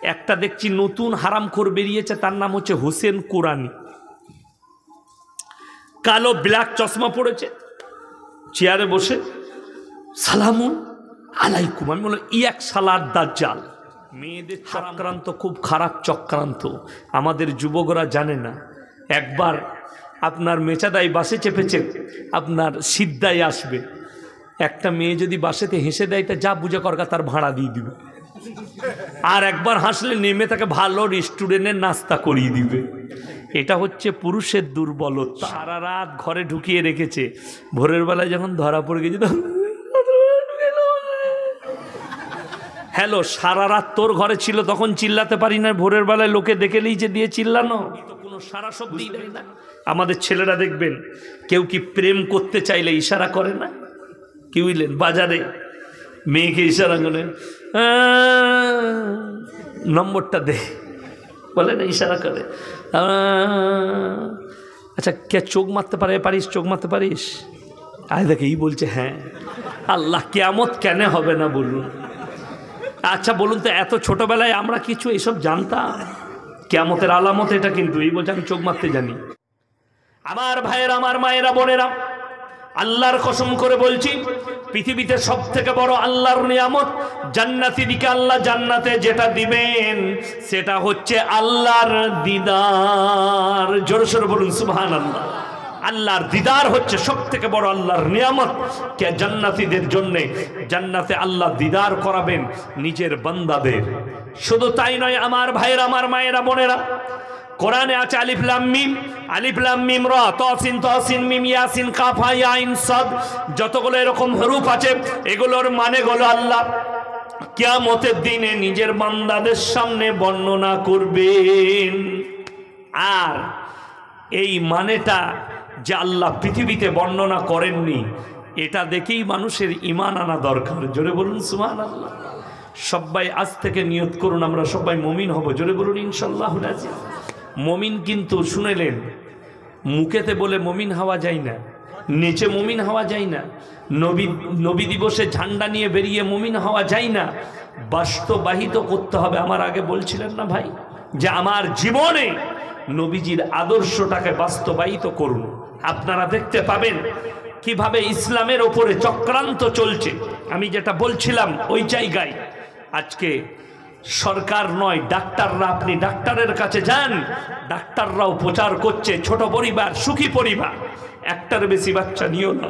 একটা দেখছি নতুন হারামখোর বেরিয়েছে, তার নাম হচ্ছে হোসেন কোরআনি। কালো ব্ল্যাক চশমা পড়েছে, চেয়ারে বসে সালামুন আলাইকুম। আমি বললাম এক সালার দাজ্জাল। মেয়েদের চক্রান্ত খুব খারাপ চক্রান্ত, আমাদের যুবকরা জানে না। একবার আপনার মেচাদাই বাসে চেপেছে, আপনার সিদ্ধায় আসবে, একটা মেয়ে যদি বাসেতে হেসে দেয় তা যা বুঝে করকা তার ভাড়া দিয়ে দিবে, আর একবার হাসলে নেমে তাকে ভালো রেস্টুরেন্টের নাস্তা করিয়ে দিবে। এটা হচ্ছে পুরুষের দুর্বলতা। সারা রাত ঘরে ঢুকিয়ে রেখেছে, ভোরের বেলায় যখন ধরা পড়ে গেছে তখন হ্যালো, সারা রাত তোর ঘরে ছিল তখন চিল্লাতে পারি না, ভোরের বেলায় লোকে দেখে নিয়েছে দিয়ে চিল্লানো, তো কোনো সারা শব্দই দেয় না। আমাদের ছেলেরা দেখবেন কেউ কি প্রেম করতে চাইলে ইশারা করে না, কি বুঝলেন, বাজারে মেয়েকে ইশারা করে নম্বরটা দে, বলে না, ইশারা করে। আচ্ছা কে চোখ মারতে পারিস, চোখ মারতে পারিস? আরে দেখে এই বলছে হ্যাঁ। আল্লাহ, কিয়ামত কেন হবে না বলুন? আচ্ছা বলুন তো, এত ছোটবেলায় আমরা কিছু এসব জানতাম? কিয়ামতের আলামত এটা, কিন্তু এই বলছে আমি চোখ মারতে জানি। আমার ভাইয়েরা, আমার মায়েরা, বোনেরা, আল্লাহর কসম করে বলছি, পৃথিবীতে সব থেকে বড় আল্লাহর নিয়ামত জান্নাতি দিকে আল্লাহ জান্নাতে যেটা দিবেন সেটা হচ্ছে আল্লাহর দিদার। জোরে সোরে বলুন সুবহানাল্লাহ। আল্লাহর দিদার হচ্ছে সব থেকে বড় আল্লাহর নিয়ামত। কে জান্নাতীদের জন্য জান্নাতে আল্লাহ দিদার করাবেন নিজের বান্দাদের। শুধু তাই নয় আমার ভাইয়েরা, আমার মায়েরা, বোনেরা, কোরআনে আছে আলিফ লাম মিম, আলিফ লাম মিম রা, তাসিন তাসিন মিম ইয়াসিন কাফ হা ইয়া আইন সাদ, যতগুলো এরকম হরফ আছে এগুলোর মানে হলো আল্লাহ কিয়ামতের দিনে নিজের বান্দাদের সামনে বর্ণনা করবেন। আর এই মানেটা যে আল্লাহ পৃথিবীতে বর্ণনা করেননি, এটা দেখেই মানুষের ঈমান আনা দরকার। জোরে বলুন সুবহানাল্লাহ। সবাই আজ থেকে নিয়ত করুন আমরা সবাই মুমিন হব। জোরে বলুন ইনশাআল্লাহুল আজিজ। মুমিন কিন্তু শুনেলেন, মুখেতে বলে মুমিন হওয়া যায় না, নেচে মুমিন হওয়া যায় না, নবী দিবসে ঝান্ডা নিয়ে বেরিয়ে মুমিন হওয়া যায় না, বাস্তবায়িত করতে হবে। আমার আগে বলছিলেন না ভাই যে আমার জীবনে নবীজির আদর্শটাকে বাস্তবায়িত করুন। আপনারা দেখতে পাবেন কিভাবে ইসলামের ওপরে চক্রান্ত চলছে। আমি যেটা বলছিলাম ওই জায়গায় আজকে সরকার নয়, ডাক্তাররা, আপনি ডাক্তারের কাছে যান, ডাক্তাররাও প্রচার করছে ছোট পরিবার সুখী পরিবার, একটার বেশি বাচ্চা নিও না।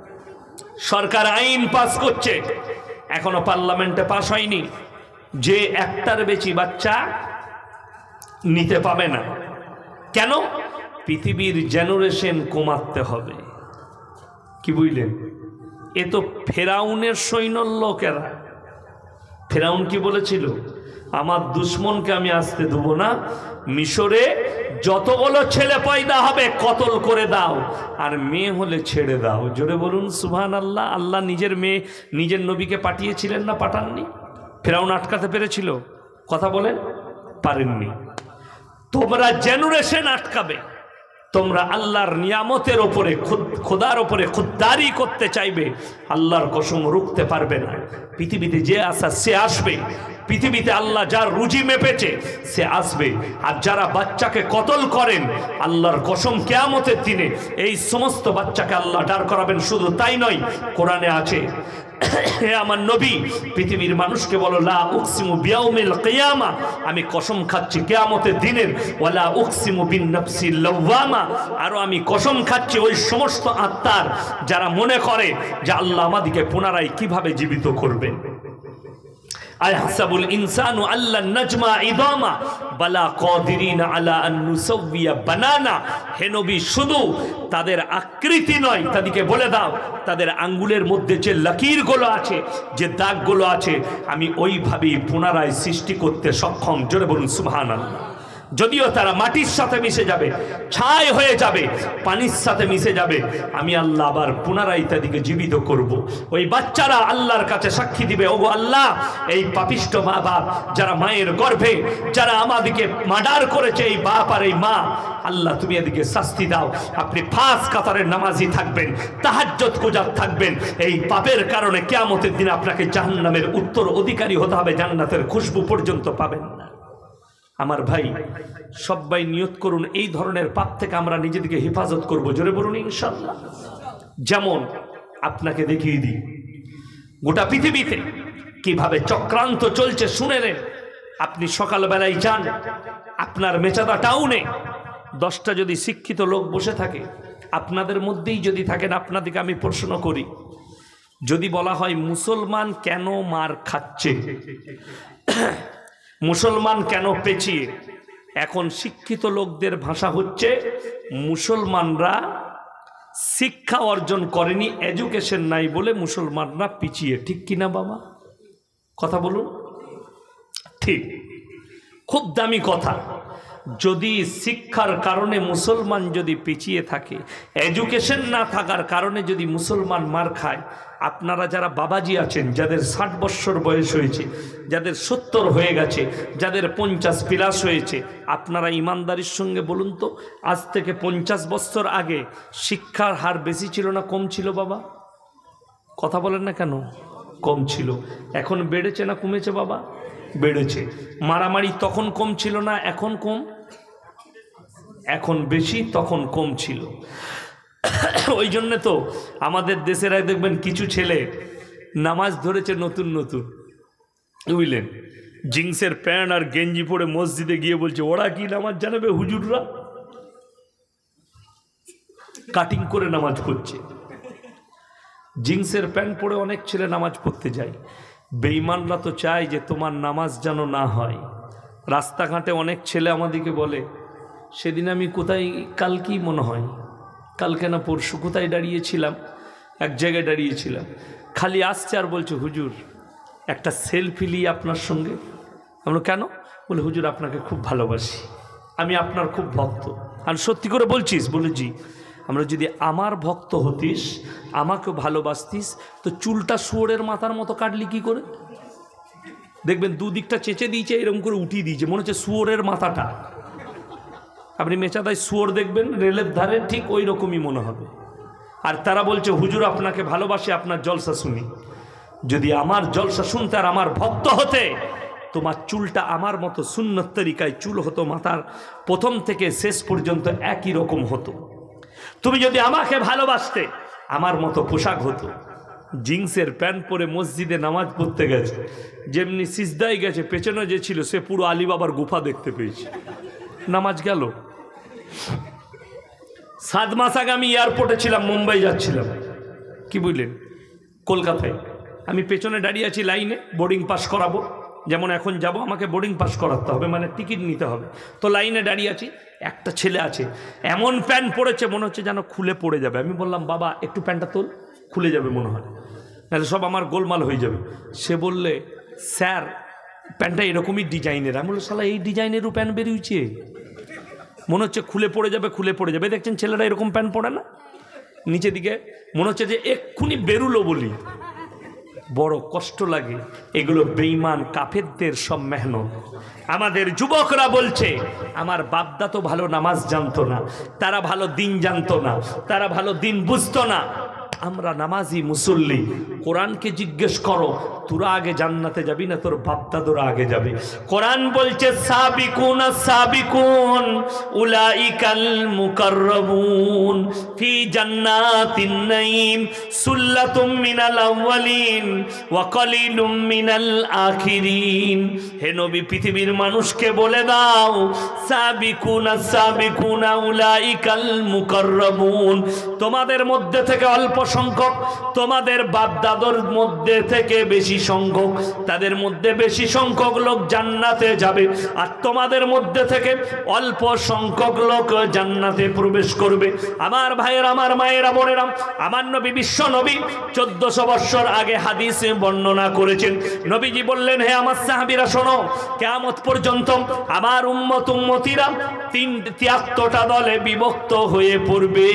সরকার আইন পাস করছে, এখনো পার্লামেন্টে পাস হয়নি, যে একটার বেশি বাচ্চা নিতে পাবে না। কেন? পৃথিবীর জেনারেশন কমাতে হবে। কি বুঝলেন? এ তো ফেরাউনের সৈন্যর লোকেরা। ফেরাউন কি বলেছিল? আমার দুশ্মনকে আমি আসতে দেবো না, মিশরে যতগুলো ছেলে পয়দা হবে কতল করে দাও, আর মেয়ে হলে ছেড়ে দাও। জোরে বলুন সুবহানাল্লাহ। আল্লাহ নিজের মেয়ে, নিজের নবীকে পাঠিয়েছিলেন না পাঠাননি? ফেরাউন আটকাতে পেরেছিল? কথা বলেন, পারেননি। তোমরা জেনারেশন আটকাবে, তোমরা আল্লাহর নিয়ামতের ওপরে, খোদার ওপরে খুদদারি করতে চাইবে, আল্লাহর কসম রুখতে পারবে না। পৃথিবীতে যে আসা সে আসবে, পৃথিবীতে আল্লাহ যার রুজি মেপেছে সে আসবে। আর যারা বাচ্চাকে কতল করেন, আল্লাহর কসম কিয়ামতের দিনে এই সমস্ত বাচ্চাকে আল্লাহ দাঁড় করাবেন। শুধু তাই নয়, কোরআনে আছে, হে আমার নবী, পৃথিবীর মানুষকে বলো লা উকসিমু বিয়াউমিল কিয়ামা, আমি কসম খাচ্ছি কিয়ামতের দিনের, ওয়ালা উকসিমু বিন নাফসিল লাওয়ামা, আর আমি কসম খাচ্ছি ওই সমস্ত আত্মার যারা মনে করে যে আল্লাহ আমাদেরকে পুনরায় কিভাবে জীবিত করবেন। আয়াহসাবুল ইনসানু আল্লান নাজমা ইদামা বালা কাদিরিন আলা আন নুসাওয়িয়া বানানা। হে নবী, শুধু তাদের আকৃতি নয়, তাদেরকে বলে দাও তাদের আঙ্গুলের মধ্যে যে লকিরগুলো আছে, যে দাগগুলো আছে, আমি ওইভাবেই পুনরায় সৃষ্টি করতে সক্ষম। জোরে বলুন সুবহানাল্লাহ। যদিও তারা মাটির সাথে মিশে যাবে, ছাই হয়ে যাবে, পানির সাথে মিশে যাবে, আমি আল্লাহ আবার পুনরায় তাদেরকে জীবিত করব। ওই বাচ্চারা আল্লাহর কাছে সাক্ষী দিবে, ওগো আল্লাহ, এই পাপিষ্ট মা বাপ যারা মায়ের গর্ভে, যারা আমাদেরকে মার্ডার করেছে, এই বাপ আর এই মা, আল্লাহ তুমি এদিকে শাস্তি দাও। আপনি পাঁচ কাতারের নামাজি থাকবেন, তাহাজ্জুদ গুজার থাকবেন, এই পাপের কারণে কিয়ামতের দিন আপনাকে জাহান্নামের উত্তর অধিকারী হতে হবে, জান্নাতের খুশবু পর্যন্ত পাবেন না। আমার ভাই সবাই নিয়ত করুন এই ধরনের পাপ থেকে আমরা নিজেদেরকে হেফাজত করব, জোরে বলুন ইনশাআল্লাহ। যেমন আপনাকে দেখিয়ে দিই গোটা পৃথিবীতে কিভাবে চক্রান্ত চলছে, শুনে নেন। আপনি সকালবেলায় যান আপনার মেচাদা টাউনে, 10টা যদি শিক্ষিত লোক বসে থাকে, আপনাদের মধ্যেই যদি থাকেন, আপনাদেরকে আমি প্রশ্ন করি, যদি বলা হয় মুসলমান কেন মার খাচ্ছে, মুসলমান কেন পেঁচিয়ে, এখন শিক্ষিত লোকদের ভাষা হচ্ছে মুসলমানরা শিক্ষা অর্জন করেনি, এডুকেশন নাই বলে মুসলমানরা পিছিয়ে। ঠিক কিনা বাবা? কথা বলুন। ঠিক, খুব দামি কথা। যদি শিক্ষার কারণে মুসলমান যদি পিছিয়ে থাকে, এডুকেশন না থাকার কারণে যদি মুসলমান মার খায়, আপনারা যারা বাবাজি আছেন, যাদের 60 বৎসর বয়স হয়েছে, যাদের 70 হয়ে গেছে, যাদের 50 প্লাস হয়েছে, আপনারা ইমানদারির সঙ্গে বলুন তো, আজ থেকে 50 বৎসর আগে শিক্ষার হার বেশি ছিল না কম ছিল বাবা? কথা বলেন না কেন? কম ছিল। এখন বেড়েছে না কমেছে বাবা? বেড়েছে। মারামারি তখন কম ছিল না, এখন কম? এখন বেশি, তখন কম ছিল। ওই জন্য তো আমাদের দেশের দেখবেন কিছু ছেলে নামাজ ধরেছে নতুন নতুন, বুঝলেন, জিন্সের প্যান্ট আর গেঞ্জি পরে মসজিদে গিয়ে বলছে ওরা কি নামাজ জানাবে, হুজুররা কাটিং করে নামাজ পড়ছে। জিন্সের প্যান্ট পরে অনেক ছেলে নামাজ পড়তে যায়। বেঈমানরা তো চায় যে তোমার নামাজ যেন না হয়। রাস্তাঘাটে অনেক ছেলে আমাদেরকে বলে, সেদিন আমি কোথায়, কালকে মনে হয়, কালকে না পরশু কোথায় দাঁড়িয়েছিলাম, এক জায়গায় দাঁড়িয়েছিলাম, খালি আসছে আর বলছে হুজুর একটা সেলফি নিই আপনার সঙ্গে। আমরা কেন? বলে হুজুর আপনাকে খুব ভালোবাসি, আমি আপনার খুব ভক্ত। আর সত্যি করে বলছিস? বলে জি। আমরা যদি আমার ভক্ত হতিস, আমাকে ভালোবাসতিস, তো চুলটা শুয়োরের মাথার মতো কাটলি কি করে? দেখবেন দুদিকটা চেঁচে দিয়েছে, এরকম করে উঠিয়ে দিয়েছে, মনে হচ্ছে শুয়োরের মাথাটা। আপনি মেচাদায় শুয়োর দেখবেন রেলের ধারে, ঠিক ওই রকমই মনে হবে। আর তারা বলছে হুজুর আপনাকে ভালোবাসে, আপনার জলসা শুনি। যদি আমার জলসা শুনতে আর আমার ভক্ত হতে, তোমার চুলটা আমার মতো সুন্নত তরিকায় চুল হতো, মাথার প্রথম থেকে শেষ পর্যন্ত একই রকম হতো। তুমি যদি আমাকে ভালোবাসতে, আমার মতো পোশাক হতো। জিন্সের প্যান্ট পরে মসজিদে নামাজ পড়তে গেছে, যেমনি সিজদায় গেছে, পেছনে যে ছিল সে পুরো আলীবাবার গুফা দেখতে পেয়েছে, নামাজ গেল। 7 মাস আগে আমি এয়ারপোর্টে ছিলাম, মুম্বাই যাচ্ছিলাম, কি বুঝলেন, কলকাতায়। আমি পেছনে দাঁড়িয়ে আছি লাইনে, বোর্ডিং পাস করাবো, যেমন এখন যাব আমাকে বোর্ডিং পাস করাতে হবে, মানে টিকিট নিতে হবে। তো লাইনে দাঁড়িয়ে আছি, একটা ছেলে আছে এমন প্যান্ট পরেছে মনে হচ্ছে যেন খুলে পড়ে যাবে। আমি বললাম বাবা একটু প্যান্টটা তোল, খুলে যাবে মনে হয়, নাহলে সব আমার গোলমাল হয়ে যাবে। সে বললে স্যার প্যান্টটা এরকমই ডিজাইনের। আমি বললাম শালা এই ডিজাইনেরও প্যান্ট বেরিয়েছে, মনে হচ্ছে খুলে পড়ে যাবে, খুলে পড়ে যাবে। দেখছেন ছেলেরা এরকম প্যান্ট পরে না, নিচে দিকে মনে হচ্ছে যে এক্ষুনি বেরুলো বলি। বড় কষ্ট লাগে। এগুলো বেঈমান কাফেরদের সব মেহনত। আমাদের যুবকরা বলছে আমার বাপদা তো ভালো নামাজ জানতো না, তারা ভালো দিন জানতো না, তারা ভালো দিন বুঝতো না। আমরা নামাজি মুসল্লি, কোরআনকে জিজ্ঞেস করো তোরা আগে জান্নাতে যাবি না তোর বাপদাদরা আগে যাবে? কোরআন বলছে সাবিকুন সাবিকুন উলাইকাল মুকাররাবুন ফি জান্নাতিন নাঈম সুল্লাতুম মিনাল আউয়ালিন ওয়া কালিলুম মিনাল আখিরিন। হে নবী পৃথিবীর মানুষকে বলে দাও সাবিকুন সাবিকুন উলাইকাল মুকাররাবুন, তোমাদের মধ্যে থেকে অল্প সংখ্যক, তোমাদের বাপদাদর মধ্যে থেকে বেশি সংখ্যক, তাদের মধ্যে বেশি সংখ্যক লোক জান্নাতে যাবে, আর তোমাদের মধ্যে থেকে অল্প সংখ্যক লোক জান্নাতে প্রবেশ করবে। আমার ভাইয়েরা, আমার মায়েরা, বোনেরা, আমার নবী বিশ্ব নবী 1400 বছর আগে হাদিসে বর্ণনা করেছেন। নবীজি বললেন হে আমার সাহাবীরা শোনো, কিয়ামত পর্যন্ত আমার উম্মতিরা 73টা দলে বিভক্ত হয়ে পড়বে।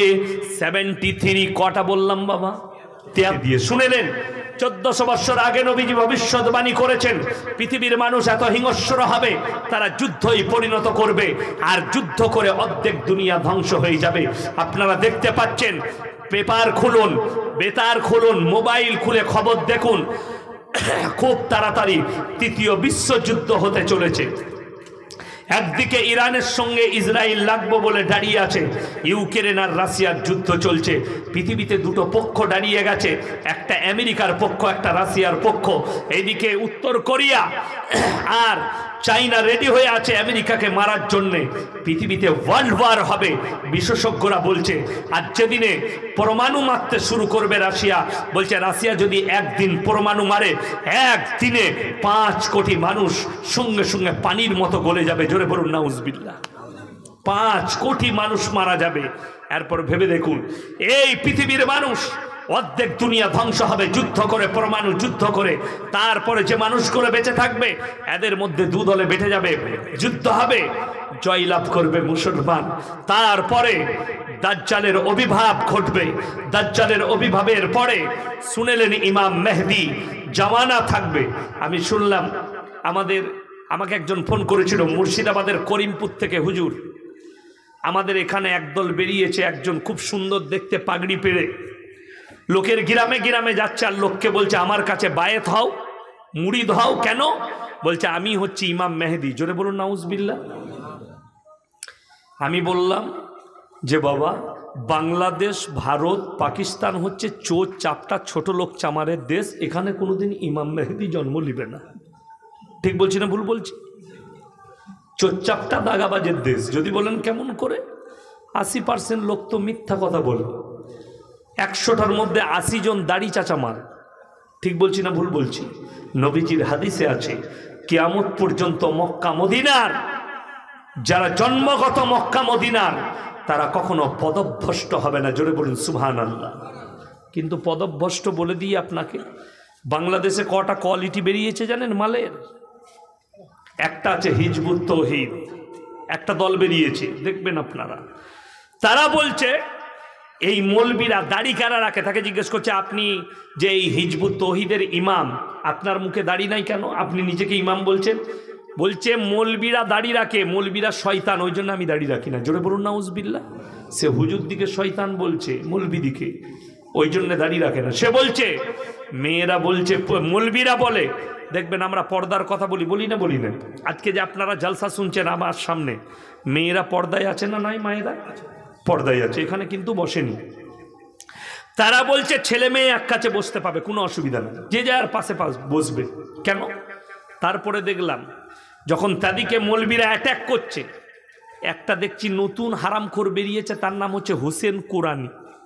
73 কটা বললাম বাবা? দিয়ে শুনে নেন। 1400 বছর আগে নবীজি ভবিষ্যৎবাণী করেছেন পৃথিবীর মানুষ এত হিংস্র হবে, তারা যুদ্ধই পরিণত করবে, আর যুদ্ধ করে অর্ধেক দুনিয়া ধ্বংস হয়ে যাবে। আপনারা দেখতে পাচ্ছেন, পেপার খুলুন, বেতার খুলুন, মোবাইল খুলে খবর দেখুন, খুব তাড়াতাড়ি তৃতীয় বিশ্বযুদ্ধ হতে চলেছে। একদিকে ইরানের সঙ্গে ইসরায়েল লাগবো বলে দাঁড়িয়ে আছে, ইউক্রেন আর রাশিয়ার যুদ্ধ চলছে। পৃথিবীতে দুটো পক্ষ দাঁড়িয়ে গেছে, একটা আমেরিকার পক্ষ, একটা রাশিয়ার পক্ষ। এইদিকে উত্তর কোরিয়া আর চাইনা রেডি হয়ে আছে আমেরিকাকে মারার জন্যে। পৃথিবীতে ওয়ার্ল্ড ওয়ার হবে বিশেষজ্ঞরা বলছে। আর যেদিনে পরমাণু মারতে শুরু করবে রাশিয়া, বলছে রাশিয়া যদি একদিন পরমাণু মারে, একদিনে 5 কোটি মানুষ সঙ্গে সঙ্গে পানির মতো গলে যাবে। জোরে বলুন নাউজুবিল্লাহ। 5 কোটি মানুষ মারা যাবে। এরপর ভেবে দেখুন, এই পৃথিবীর মানুষ অর্ধেক দুনিয়া ধ্বংস হবে যুদ্ধ করে, পরমাণু যুদ্ধ করে। তারপরে যে মানুষগুলো বেঁচে থাকবে এদের মধ্যে 2 দলে বেঁধে যাবে, যুদ্ধ হবে, জয়লাভ করবে মুসলমান। তারপরে দাজ্জালের আবির্ভাব ঘটবে। দাজ্জালের আবির্ভাবের পরে শুনেলেন ইমাম মেহেদী জামানা থাকবে। আমি শুনলাম আমাকে একজন ফোন করেছিল মুর্শিদাবাদের করিমপুর থেকে, হুজুর আমাদের এখানে একদল বেরিয়েছে, একজন খুব সুন্দর দেখতে পাগড়ি পেরে লোকের গ্রামে গ্রামে যাচ্ছে, আর লোককে বলছে আমার কাছে বায়েত হও, মুরিদ হও। কেন? বলছে আমি হচ্ছি ইমাম মেহেদী। জোরে বলুন নাউজুবিল্লাহ। আমি বললাম যে বাবা, বাংলাদেশ, ভারত, পাকিস্তান হচ্ছে চোর চাপটা ছোট লোক চামারের দেশ, এখানে কোনোদিন ইমাম মেহেদী জন্ম নিবে না। ঠিক বলছি না ভুল বলছি? চোরচাপটা দাগাবাজের দেশ। যদি বলেন কেমন করে, 80% লোক তো মিথ্যা কথা বলে, 100টার মধ্যে 80 জন দাড়ি চাচা মার। ঠিক বলছি না ভুল বলছি? নবীজির হাদিসে আছে কিয়ামত পর্যন্ত মক্কা মদিনার যারা জন্মগত মক্কা মদিনার তারা কখনো পদভ্রষ্ট হবে না। জোরে বলুন সুবহানাল্লাহ। কিন্তু পদভ্রষ্ট বলে দিই আপনাকে, বাংলাদেশে কটা কোয়ালিটি বেরিয়েছে জানেন মালের? একটা আছে হিজবুত তৌহিদ, একটা দল বেরিয়েছে, দেখবেন আপনারা। তারা বলছে এই মৌলবীরা দাড়ি কারা রাখে, তাকে জিজ্ঞেস করছে আপনি যে এই হিজবুত তৌহিদের ইমাম, আপনার মুখে দাড়ি নাই কেন? আপনি নিজেকে ইমাম বলছেন। বলছে মৌলবীরা দাড়ি রাখে, মৌলবীরা শয়তান, ওই জন্য আমি দাড়ি রাখি না। জোরে বলুন নাউজুবিল্লাহ। সে হুজুর দিকে শয়তান বলছে, মৌলবী দিকে, ওই জন্য দাড়ি রাখে না। সে বলছে মেয়েরা বলছে, মৌলবীরা বলে, দেখবেন আমরা পর্দার কথা বলি না? আজকে যে আপনারা জালসা শুনছেন আমার সামনে, মেয়েরা পর্দায় আছে না নাই? মায়েরা পর্দায় আছে, এখানে কিন্তু বসেনি। তারা বলছে ছেলে মেয়ে এক কাছে বসতে পাবে, কোনো অসুবিধা নেই, যে যার পাশে বসবে। কেন? তারপরে দেখলাম যখন তাদেরকে মৌলবীরা অ্যাটাক করছে, একটা দেখছি নতুন হারামখোর বেরিয়েছে, তার নাম হচ্ছে হোসেন কোরআনি।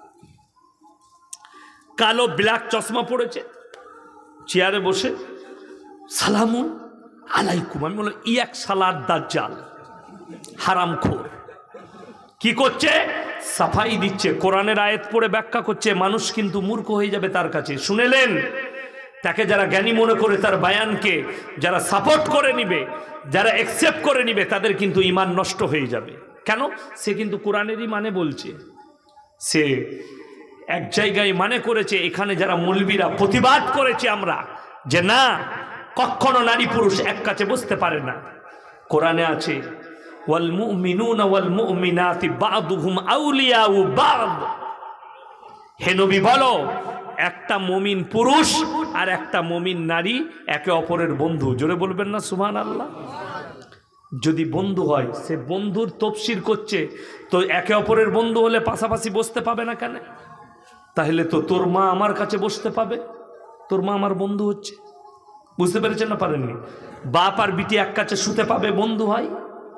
কালো ব্ল্যাক চশমা পড়েছে, চেয়ারে বসে সালামুন আলাইকুম। আমি বললাম এক সালার দাজ্জাল হারামখোর। কি করছে? সাফাই দিচ্ছে, কোরআনের আয়াত পড়ে ব্যাখ্যা করছে। মানুষ কিন্তু মূর্খ হয়ে যাবে তার কাছে। শুনেলেন? তাকে যারা জ্ঞানী মনে করে তার বায়ানকে যারা সাপোর্ট করে নিবে, যারা অ্যাকসেপ্ট করে নিবে, তাদের কিন্তু ঈমান নষ্ট হয়ে যাবে। কেন? সে কিন্তু কোরআনেরই মানে বলছে। সে এক জায়গায় মানে করেছে, এখানে যারা মৌলবীরা প্রতিবাদ করেছে আমরা যে না, কখনো নারী পুরুষ এক কাছে বসতে পারে না। কোরআনে আছে ওয়াল মুমিনুনা ওয়াল মুমিনাতি বা'দুহুম আউলিয়াউ বা'দ। হে নবী বলো, একটা মুমিন পুরুষ আর একটা মুমিন নারী একে অপরের বন্ধু। জোরে বলবেন না সুবহানাল্লাহ? যদি বন্ধু হয়, সে বন্ধুর তফসির করছে, তো একে অপরের বন্ধু হলে পাশাপাশি বসতে পাবে না কেন? তাহলে তো তোর মা আমার কাছে বসতে পাবে, তোর মা আমার বন্ধু হচ্ছে। বুঝতে পেরেছেন না পারেননি? বাপ আর বিটি এক কাছে শুতে পাবে, বন্ধু হয়।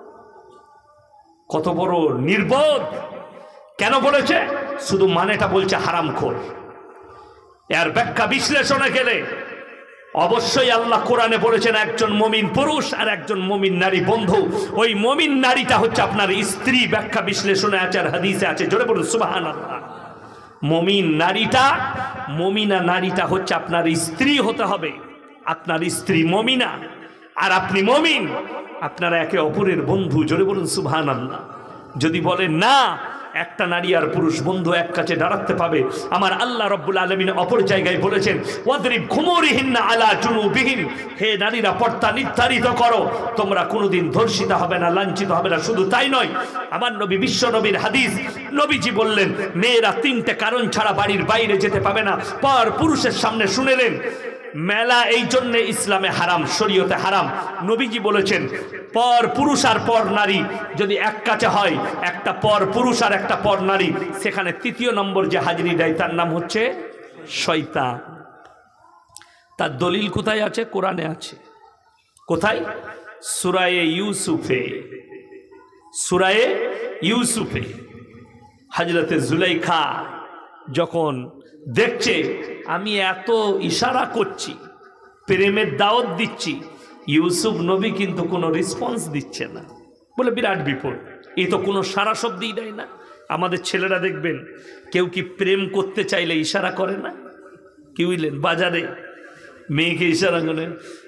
কত বড় নির্বোধ! কেন বলেছে? শুধু মানেটা বলছে হারামখোর। এর ব্যাখ্যা বিশ্লেষণে গেলে অবশ্যই আল্লাহ কোরআনে বলেছেন একজন মুমিন পুরুষ আর একজন মুমিন নারী বন্ধু। ওই মুমিন নারীটা হচ্ছে আপনার স্ত্রী। ব্যাখ্যা বিশ্লেষণে আছে আর হাদিসে আছে। জোরে বলুন সুবহানাল্লাহ। মুমিন নারীটা, মুমিনা নারীটা হচ্ছে আপনার স্ত্রী হতে হবে। আপনার স্ত্রী মুমিনা আর আপনি মুমিন, আপনারা একে অপরের বন্ধু। জোরে বলুন সুবহানাল্লাহ। যদি বলেন না, একটা নারী আর পুরুষ বন্ধু এক কাছে দাঁড়াতে পাবে, আমার আল্লাহ রাব্বুল আলামিন অপর জায়গায় বলেছেন ওয়াদরিব খুমুরিহিন্না আলা জুনুবিহিন, হে নারীরা পর্দা নির্ধারিত করো, তোমরা কোনোদিন ধর্ষিত হবে না, লাঞ্ছিত হবে না। শুধু তাই নয়, আমার নবী বিশ্ব নবীর হাদিস, নবীজি বললেন মেয়েরা 3টে কারণ ছাড়া বাড়ির বাইরে যেতে পাবে না। পর পুরুষের সামনে শুনেলেন মেলা এই জন্য ইসলামে হারাম, শরীয়তে হারাম। নবীজি বলেছেন পর পুরুষ আর পর নারী যদি এক কাছে হয়, একটা পর পুরুষ আর একটা পর নারী, সেখানে তৃতীয় নম্বর যে হাজিরি দেয় তার নাম হচ্ছে শয়তান। তার দলিল কোথায় আছে? কোরআনে আছে। কোথায়? সূরায়ে ইউসুফে। সূরায়ে ইউসুফে হযরতে জুলাইখা যখন দেখছে আমি এত ইশারা করছি, প্রেমের দাওয়াত দিচ্ছি, ইউসুফ নবী কিন্তু কোনো রেসপন্স দিচ্ছে না, বলে বিরাট বিপদ। এই তো কোনো সারা শব্দই দেয় না। আমাদের ছেলেরা দেখবেন কেউ কি প্রেম করতে চাইলে ইশারা করে না? কি বুঝলেন? বাজারে মেয়েকে ইশারা করে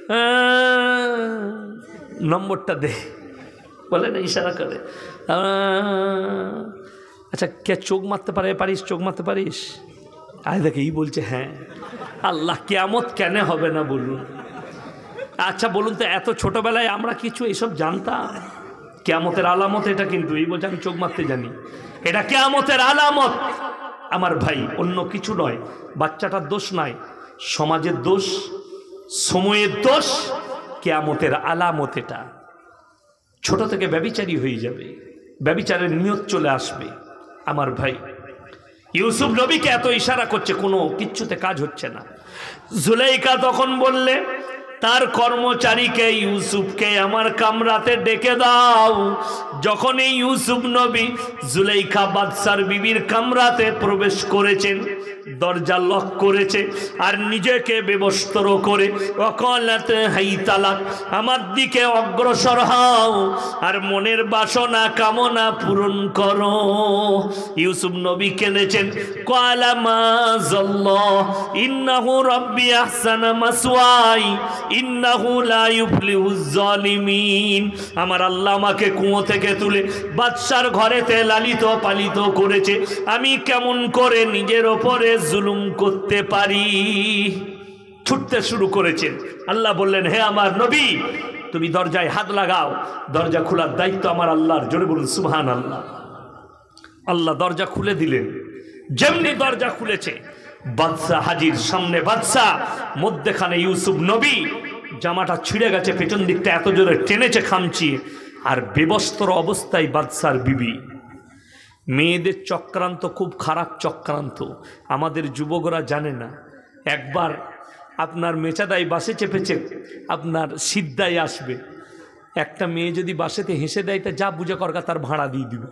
নম্বরটা দে, বলে না, ইশারা করে। আচ্ছা, কে চোখ মারতে পারিস? চোখ মারতে পারিস? আরে দেখে এই বলছে হ্যাঁ। আল্লাহ কিয়ামত কেন হবে না বলুন? আচ্ছা বলুন তো, এত ছোটবেলায় আমরা কিছু এসব জানতাম? কিয়ামতের আলামত এটা, কিন্তু এই বলছে আমি চোখ মারতে জানি। এটা কিয়ামতের আলামত আমার ভাই, অন্য কিছু নয়। বাচ্চাটার দোষ নয়, সমাজের দোষ, সময়ের দোষ। কিয়ামতের আলামত এটা। ছোট থেকে ব্যভিচারী হয়ে যাবে, ব্যভিচারের নিয়ত চলে আসবে। আমার ভাই, ইউসুফ নবীকে এত ইশারা করছে, কোনো কিচ্ছুতে কাজ হচ্ছে না। জুলাইখা তখন বললে তার কর্মচারীকে, ইউসুফকে আমার কামরাতে ডেকে দাও। যখন এই ইউসুফ নবী জুলাইখা বাদশার বিবির কামরাতে প্রবেশ করেছেন, দরজা লক করেছে আর নিজেকে বেবস্ত্র করে ওয়াকালাত হাইতালাক, আমার দিকে অগ্রসর হও আর মনের বাসনা কামনা পূরণ করো। ইউসুফ নবী কেঁদেছেন, ক্বালা মাযাল্লাহ ইন্নাহু রাব্বি আহসানা মাসওয়াই ইন্নাহু লা ইউফলিহুজ জালিমিন। আমার আল্লাহ আমাকে কুয়ো থেকে তুলে বাদশার ঘরেতে লালিত পালিত করেছে, আমি কেমন করে নিজের ওপরে জুলুম করতে পারি? ছুটতে শুরু করেছেন। আল্লাহ বললেন, হে আমার নবী, তুমি দরজায় হাত লাগাও। দরজা খোলার দায়িত্ব আমার আল্লাহর। জোরে বলুন সুবহানাল্লাহ। আল্লাহ দরজা খুলে দিলেন। যেমনি দরজা খুলেছে, বাদশাহ হাজির সামনে। বাদশাহ মধ্যেখানে ইউসুফ নবী, জামাটা ছিঁড়ে গেছে, পেছন দিকটা এত জোরে টেনেছে খামচিয়ে, আর বেবস্ত্র অবস্থায় বাদশার বিবি। মেয়েদের চক্রান্ত খুব খারাপ চক্রান্ত, আমাদের যুবকরা জানে না। একবার আপনার মেচাদাই বাসে চেপেছে, আপনার সিদ্ধায় আসবে। একটা মেয়ে যদি বাসেতে হেসে দেয়, তা যা বুঝে করকা তার ভাড়া দিয়ে দিবে।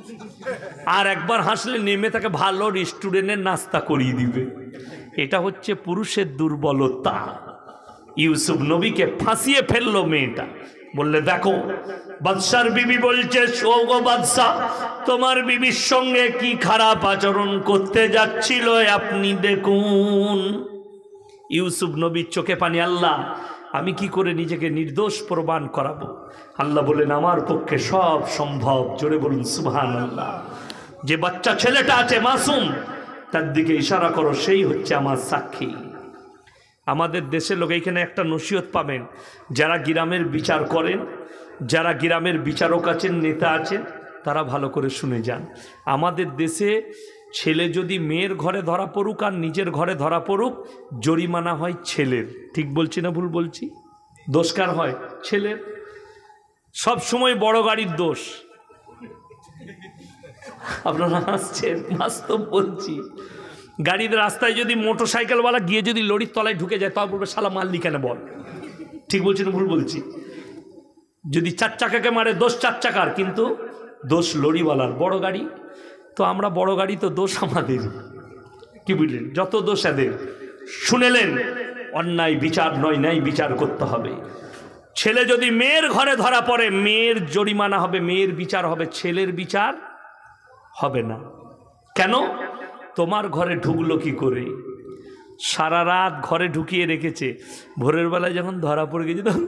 আর একবার হাসলে নেমে তাকে ভালো রেস্টুরেন্টের নাস্তা করিয়ে দিবে। এটা হচ্ছে পুরুষের দুর্বলতা। ইউসুফ নবীকে ফাঁসিয়ে ফেললো মেয়েটা। বললে, দেখো বাদশার বিবি বলছে, শোগো বাদশা, তোমার বিবির সঙ্গে কি খারাপ আচরণ করতে যাচ্ছিল আপনি দেখুন। ইউসুফ নবীর চোখে পানি। আল্লাহ, আমি কি করে নিজেকে নির্দোষ প্রমাণ করাবো? আল্লাহ বলেন, আমার পক্ষে সব সম্ভব। জোরে বলুন সুবহানাল্লাহ। যে বাচ্চা ছেলেটা আছে মাসুম, তার দিকে ইশারা করো, সেই হচ্ছে আমার সাক্ষী। আমাদের দেশের লোক, এইখানে একটা নসিহত পাবেন, যারা গ্রামের বিচার করেন, যারা গ্রামের বিচারক আছেন, নেতা আছেন, তারা ভালো করে শুনে যান। আমাদের দেশে ছেলে যদি মেয়ের ঘরে ধরা পড়ুক আর নিজের ঘরে ধরা পড়ুক, জরিমানা হয় ছেলের। ঠিক বলছি না ভুল বলছি? দোষ কার হয়? ছেলের। সব সময় বড় গাড়ির দোষ। আপনারা হাসছেন, বাস্তব বলছি। গাড়ির রাস্তায় যদি মোটর সাইকেলওয়ালা গিয়ে যদি লরির তলায় ঢুকে যায়, তাও বলবে শালা মারলি কেন বল। ঠিক বলছি না ভুল বলছি? যদি চার চাকাকে মারে, দোষ চার চাকার, কিন্তু দোষ লরিওয়ালার। বড় গাড়ি তো, আমরা বড় গাড়ি তো দোষ আমাদের। কি বুঝলেন? যত দোষ এদের। শুনেলেন, অন্যায় বিচার নয়, ন্যায় বিচার করতে হবে। ছেলে যদি মেয়ের ঘরে ধরা পড়ে, মেয়ের জরিমানা হবে, মেয়ের বিচার হবে, ছেলের বিচার হবে না। কেন? তোমার ঘরে ঢুকলো কি করে? সারা রাত ঘরে ঢুকিয়ে রেখেছে, ভোরের বেলায় যখন ধরা পড়ে গেছে তখন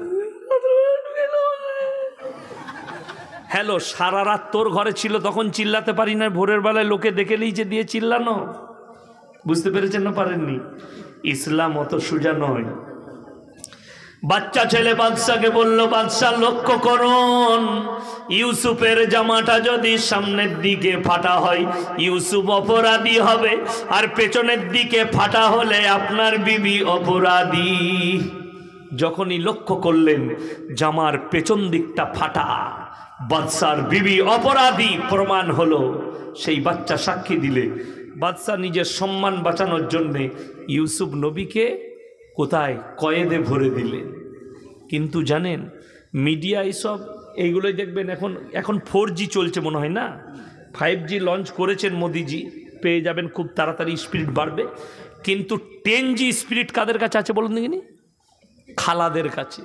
হ্যালো, সারা রাত তোর ঘরে ছিল তখন চিল্লাতে পারি না, ভোরের বেলায় লোকে দেখে লিয়েছে দিয়ে চিল্লানো। বুঝতে পেরেছেন না পারেননি? ইসলাম অত সোজা নয়। বাচ্চা ছেলে বাদশাকে বলল, বাদশা লক্ষ্য করুন, ইউসুফের জামাটা যদি সামনের দিকে ফাটা হয় ইউসুফ অপরাধী হবে, আর পেছনের দিকে ফাটা হলে আপনার বিবি অপরাধী। যখনই লক্ষ্য করলেন জামার পেছন দিকটা ফাটা, বাদশার বিবি অপরাধী প্রমাণ হলো। সেই বাচ্চা সাক্ষী দিলে বাদশা নিজের সম্মান বাঁচানোর জন্যে ইউসুফ নবীকে কোথায় কয়েদে ভরে দিলেন। কিন্তু জানেন মিডিয়া এইসব এইগুলোই দেখবেন, এখন 4G চলছে মনে হয় না, 5G লঞ্চ করেছেন মোদিজি, পেয়ে যাবেন খুব তাড়াতাড়ি, স্পিরিট বাড়বে। কিন্তু 10G স্পিরিট কাদের কাছে আছে বলুন দেখিনি? খালাদের কাছে।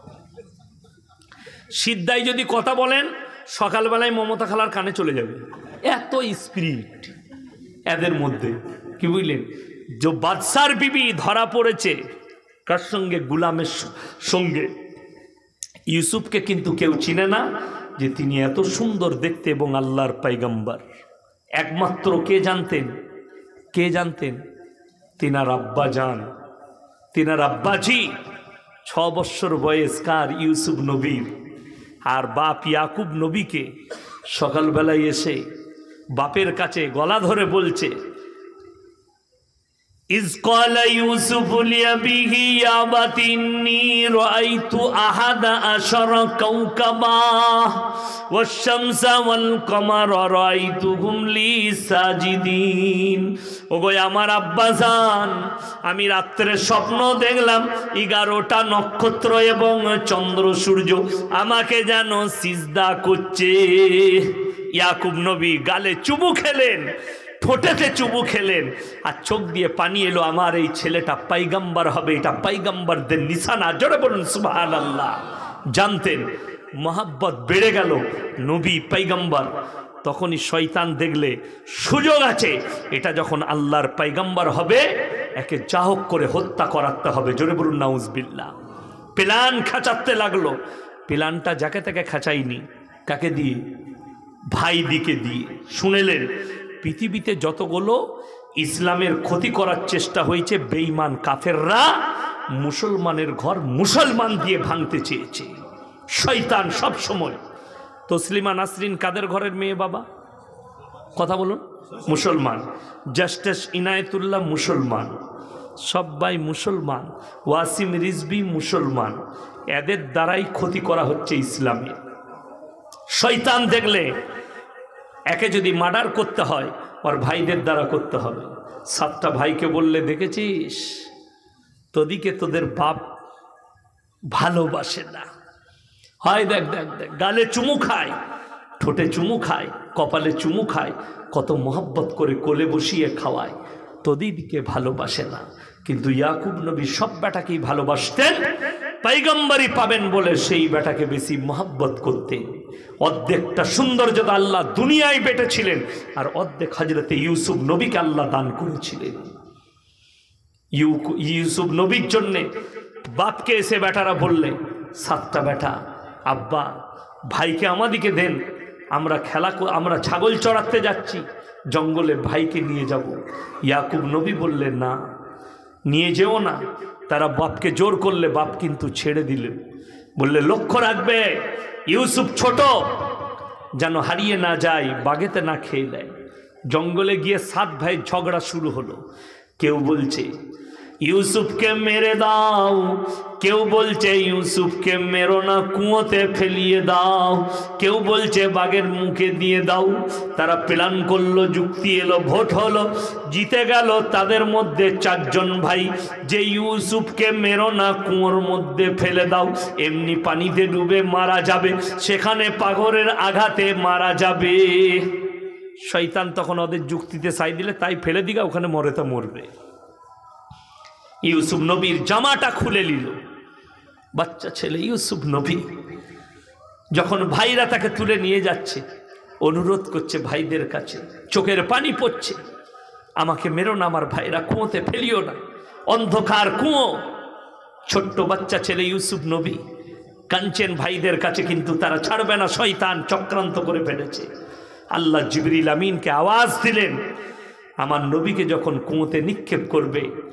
সিদ্ধাই যদি কথা বলেন সকালবেলায় মমতা খালার কানে চলে যাবে, এত স্পিরিট এদের মধ্যে। কি বুঝলেন? যে বাদশার বিবি ধরা পড়েছে কার সঙ্গে? গুলামের সঙ্গে। ইউসুফকে কিন্তু কেউ চিনে না যে তিনি এত সুন্দর দেখতে এবং আল্লাহর পয়গম্বর। একমাত্র কে জানতেন? কে জানতেন? তিনার আব্বা জান, তিনার আব্বাজি। 6 বৎসর বয়স কার? ইউসুফ নবীর। আর বাপ ইয়াকুব নবীকে সকালবেলায় এসে বাপের কাছে গলা ধরে বলছে, ইজ ক্বালা ইউসুফ লিআবিহি ইয়া আবাতি ইন্নী রাআইতু আহাদা আশারা কাওকাবা ওয়াশ শামসা ওয়াল কমারা রাআইতুহুম লি সাজিদিন। ওগো আমার আব্বাজান, আমি রাত্রে স্বপ্ন দেখলাম 11টা নক্ষত্র এবং চন্দ্র সূর্য আমাকে যেন সিজদা করছে। ইয়াকুব নবী গালে চুমু খেলেন, ঠোঁটেতে চুমু খেলেন, আর চোখ দিয়ে পানি এলো। আমার এই ছেলেটা পয়গম্বর হবে, এটা পয়গম্বরদের নিশানা। জোরে বলুন সুবহানাল্লাহ। জানতেন, মহাব্বত বেড়ে গেল, নবী পয়গম্বর। তখনই শয়তান দেখলে সুযোগ আছে, এটা যখন আল্লাহর পয়গম্বর হবে একে চাহক করে হত্যা করাতে হবে। জোরে বলুন নাউজুবিল্লাহ। প্ল্যান খাঁচাতে লাগলো। প্ল্যানটা যাকে তাকে খাঁচাইনি, কাকে দিয়ে? ভাই দিকে দিয়ে। শুনেলেন পৃথিবীতে যতগুলো ইসলামের ক্ষতি করার চেষ্টা হয়েছে, বেঈমান কাফেররা মুসলমানের ঘর মুসলমান দিয়ে ভাঙতে চেয়েছে। শয়তান সব সময়। তসলিমা নাসরিন কাদের ঘরের মেয়ে বাবা? কথা বলুন। মুসলমান। জাস্টিস ইনায়েতুল্লাহ মুসলমান, সবাই মুসলমান। ওয়াসিম রিজভী মুসলমান। এদের দ্বারাই ক্ষতি করা হচ্ছে ইসলামে। শয়তান দেখলে একে যদি মার্ডার করতে হয় ওর ভাইদের দ্বারা করতে হবে। 7টা ভাইকে বললে, দেখেছিস তোদিকে তোদের বাপ ভালোবাসে না, হয় দেখ দেখ দেখ, গালে চুমু খায়, ঠোঁটে চুমু খায়, কপালে চুমু খায়, কত মহব্বত করে কোলে বসিয়ে খাওয়ায়, তোদিকে ভালোবাসে না। কিন্তু ইয়াকুব নবী সব বেটাকেই ভালোবাসতেন, পয়গম্বরই পাবেন বলে সেই বেটাকে বেশি মহব্বত করতেন। অর্ধেকটা সৌন্দর্যতা আল্লাহ দুনিয়ায় বেটেছিলেন, আর অর্ধেক হযরতে ইউসুফ নবীকে আল্লাহ দান করেছিলেন। ইউসুফ নবীর জন্যে বাপকে এসে বেটারা বললে, 7টা বেটা, আব্বা ভাইকে আমাদিকে দেন, আমরা ছাগল চড়াতে যাচ্ছি জঙ্গলে, ভাইকে নিয়ে যাব। ইয়াকুব নবী বললেন, না নিয়ে যেও না। তারা বাপকে জোর করলে, বাপ কিন্তু ছেড়ে দিলেন। বললে, লক্ষ্য রাখবে ইউসুফ ছোট, যেন হারিয়ে না যায়, বাগেতে না খেয়ে দেয়। জঙ্গলে গিয়ে 7 ভাই ঝগড়া শুরু হলো। কেউ বলছে ইউসুফকে মেরে দাও, কেউ বলছে ইউসুফকে মেরো না, কুয়োতে ফেলিয়ে দাও, কেউ বলছে বাঘের মুখে দিয়ে দাও। তারা প্ল্যান করলো, যুক্তি এলো, ভোট হলো, জিতে গেল তাদের মধ্যে 4 জন ভাই, যে ইউসুফকে মেরো না, কুয়োর মধ্যে ফেলে দাও, এমনি পানিতে ডুবে মারা যাবে, সেখানে পাথরের আঘাতে মারা যাবে। শয়তান তখন ওদের যুক্তিতে সাই দিলে, তাই ফেলে দিগা, ওখানে মরে তা মরবে। ইউসুফ নবীর জামাটা খুলে নিল। বাচ্চা ছেলে ইউসুফ নবী যখন ভাইরা তাকে তুলে নিয়ে যাচ্ছে, অনুরোধ করছে ভাইদের কাছে, চোখের পানি পড়ছে, আমাকে মেরো না, আমার ভাইরা কুয়োতে ফেলিও না, অন্ধকার কুয়ো। ছোট্ট বাচ্চা ছেলে ইউসুফ নবী কাঁদছেন ভাইদের কাছে, কিন্তু তারা ছাড়বে না, শয়তান চক্রান্ত করে ফেলেছে। আল্লাহ জিবরিল আমিনকে আওয়াজ দিলেন, আমার নবীকে যখন কুয়োতে নিক্ষেপ করবে,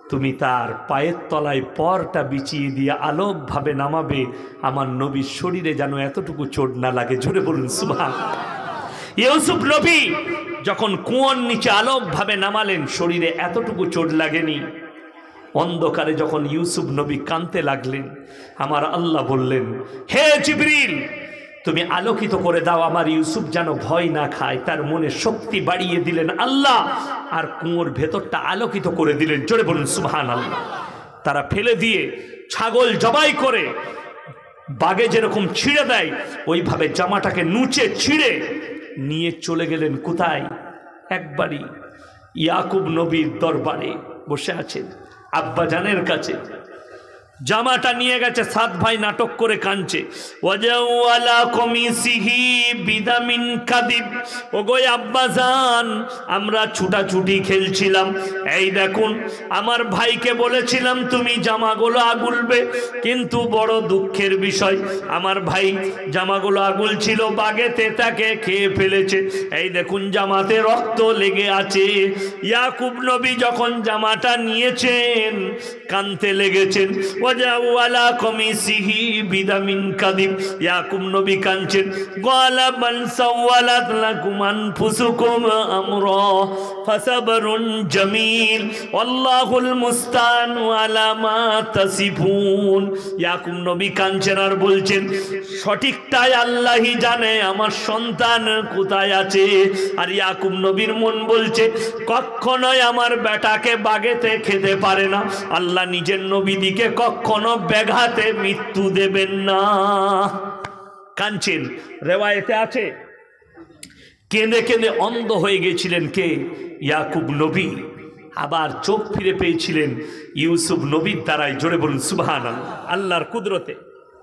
তুমি তার পায়ের তলায় পরটা বিছিয়ে দিয়ে আলোকভাবে নামাবে, আমার নবীর শরীরে যেন এতটুকু চোট না লাগে। জোরে বলুন সুবহানাল্লাহ। ইউসুফ নবী যখন কুয়োর নিচে আলোকভাবে নামালেন, শরীরে এতটুকু চোট লাগেনি। অন্ধকারে যখন ইউসুফ নবী কাঁদতে লাগলেন, আমার আল্লাহ বললেন, হে জিবরিল, তুমি আলোকিত করে দাও আমার ইউসুফ যেন ভয় না খায়। তার মনে শক্তি বাড়িয়ে দিলেন আল্লাহ, আর কুয়োর ভেতরটা আলোকিত করে দিলেন। জোরে বলুন সুবহানাল্লাহ। তারা ফেলে দিয়ে ছাগল জবাই করে বাগে যেরকম ছিঁড়ে দেয়, ওইভাবে জামাটাকে নুচে ছিঁড়ে নিয়ে চলে গেলেন কোথায়? একবারই ইয়াকুব নবীর দরবারে বসে আছেন, আব্বাজানের কাছে। জামাটা নিয়ে গেছে, 7 ভাই নাটক করে কাঁদছে। ওয়াজাওয়ালা কমিসিহি বিদামিন কাদিব। ওগো আব্বাজান, আমরা ছুটাছুটি খেলছিলাম, এই দেখুন আমার ভাইকে বলেছিলাম তুমি জামাগুলো আগুলবে, কিন্তু বড় দুঃখের বিষয় আমার ভাই জামাগুলো আগুল ছিল, বাগেতে তাকে খেয়ে ফেলেছে। এই দেখুন জামাতে রক্ত লেগে আছে। ইয়াকুব নবী যখন জামাটা নিয়েছেন কাঁদতে লেগেছেন। ওয়াজাওয়ালা কমিসিহি বিদামিন কাদিব। ইয়াকুব নবী কাঁদছেন। গালা বান সাওয়ালাত লাকুম আনফুসুকুম আমরা ফাসাবরুন জামিল আল্লাহুল মুস্তান আলা মা তাসিফুন। ইয়াকুব নবী কাঁদছেন আর বলছেন, সঠিকটাই আল্লাহই জানে আমার সন্তান কোথায় আছে। আর ইয়াকুব নবীর মন বলছে, কখনোই আমার বেটাকে বাগেতে খেতে পারে না, আল্লাহ নিজের নবীদিকে কখনো ব্যাঘাতে মৃত্যু দেবেন না। কাঁদছেন। রেওয়ায়েতে আছে কেঁদে কেঁদে অন্ধ হয়ে গেছিলেন কে? ইয়াকুব নবী। আবার চোখ ফিরে পেয়েছিলেন ইউসুফ নবীর দ্বারাই। জোরে বলুন সুবহানাল্লাহ। আল্লাহর কুদরতে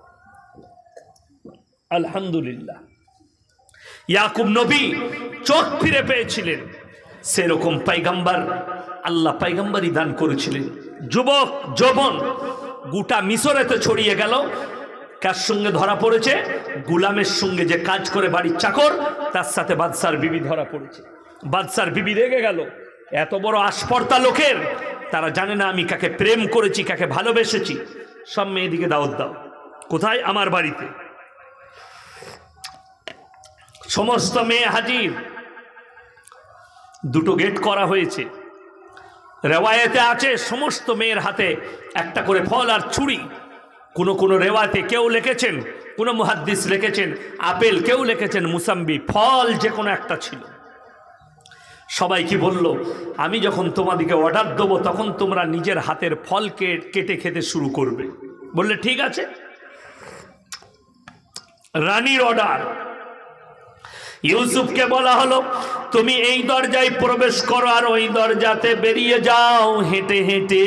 আলহামদুলিল্লাহ। ইয়াকুব নবী চোখ ফিরে পেয়েছিলেন। সেরকম পয়গম্বর আল্লাহ পয়গম্বরই দান করেছিলেন। যুবক যৌবন গোটা মিশরেতে ছড়িয়ে গেল। কার সঙ্গে ধরা পড়েছে? গুলামের সঙ্গে, যে কাজ করে বাড়ির চাকর, তার সাথে বাদশার বিবি ধরা পড়েছে। বাদশার বিবি রেগে গেল, এত বড় আস্পর্ধা লোকের, তারা জানে না আমি কাকে প্রেম করেছি, কাকে ভালোবেসেছি। সব মেয়েদিকে দাওয়াত দাও। কোথায়? আমার বাড়িতে। সমস্ত মেয়ে হাজির। 2টো গেট করা হয়েছে। রেওয়ায়েতে আছে সমস্ত মেয়ের হাতে একটা করে ফল আর ছুরি। কোন রেওয়ায়েতে কেউ লিখেছেন, কোন মুহাদ্দিস লিখেছেন আপেল, কেউ লিখেছেন মুসাম্বি, ফল যে কোনো একটা ছিল। সবাই কি বলল, আমি যখন তোমাদেরকে অর্ডার দেবো তখন তোমরা নিজের হাতের ফলকে কেটে খেতে শুরু করবে। বললে ঠিক আছে। রানীর অর্ডার। ইউসুফকে বলা হলো, তুমি এই দরজায় প্রবেশ করো আর ওই দরজাতে বেরিয়ে যাও হেঁটে হেঁটে।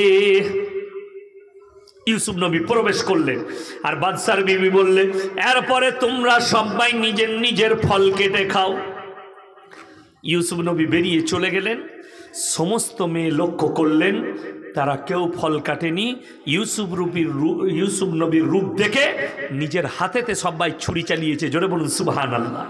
ইউসুফ নবী প্রবেশ করলেন, আর বাদশার বিবি বললে, এরপরে তোমরা সবাই নিজের নিজের ফল কেটে খাও। ইউসুফ নবী বেরিয়ে চলে গেলেন। সমস্ত মেয়ে লক্ষ্য করলেন, তারা কেউ ফল কাটেনি। ইউসুফ নবীর রূপ দেখে নিজের হাতেতে সবাই ছুরি চালিয়েছে। জোরে বলুন সুবহানাল্লাহ।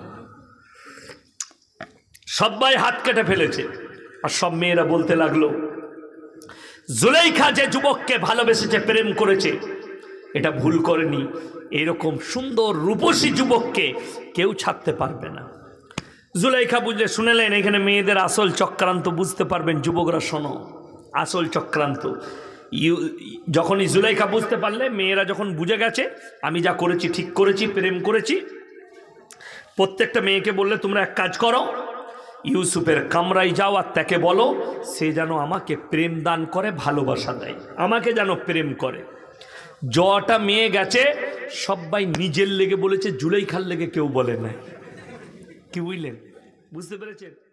সবাই হাত কেটে ফেলেছে। আর সব মেয়েরা বলতে লাগলো, জুলাইখা যে যুবককে ভালোবেসেছে, প্রেম করেছে, এটা ভুল করেনি। এরকম সুন্দর রূপসী যুবককে কেউ ছাড়তে পারবে না। জুলাইখা বুঝলে, শুনেলেন এখানে মেয়েদের আসল চক্রান্ত বুঝতে পারবেন। যুবকরা শোনো, আসল চক্রান্ত। যখনই জুলাইখা বুঝতে পারলে, মেয়েরা যখন বুঝে গেছে আমি যা করেছি ঠিক করেছি, প্রেম করেছি, প্রত্যেকটা মেয়েকে বললে, তোমরা এক কাজ করো, ইউসুফের কামরায় যাও আর তাকে বলো সে যেন আমাকে প্রেম দান করে, ভালোবাসা দেয়, আমাকে যেন প্রেম করে। যটা মেয়ে গেছে সবাই নিজের লেগে বলেছে, জুলাইখার লেগে কেউ বলে নাই। কি বুঝলেন? বুঝতে পেরেছেন?